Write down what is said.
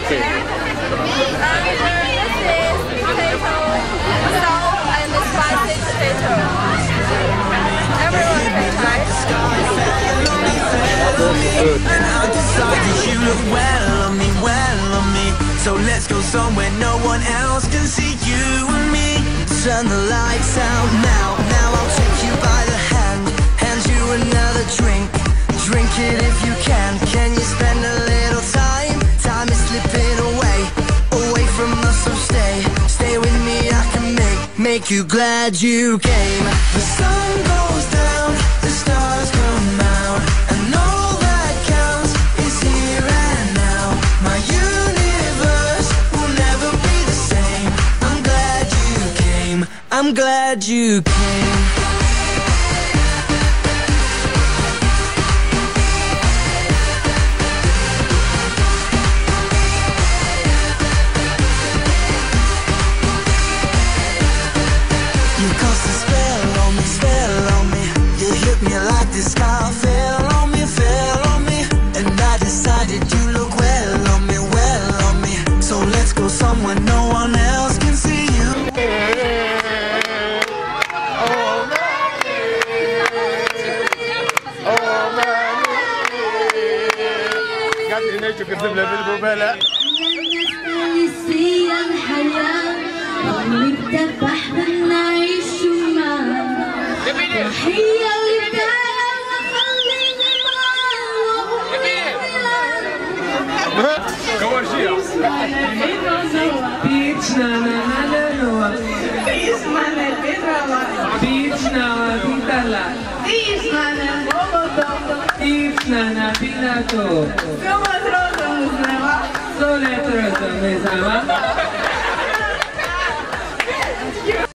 Okay. This is potato sauce and the spicy potato. Everyone can try. And I decided you look well on me, so let's go somewhere no one else can see you and me. Turn the lights out now, I'll take you by the hand you another drink. Drink it if you can you spend a little time? Time is slipping away from us, so stay with me, I can make you glad you came. The sun goes down, the stars come out, and all that counts is here and now. My universe will never be the same. I'm glad you came, I'm glad you came. You cast a spell on me. You hit me like the sky fell on me. And I decided you look well on me. So let's go somewhere no one else can see you. Sole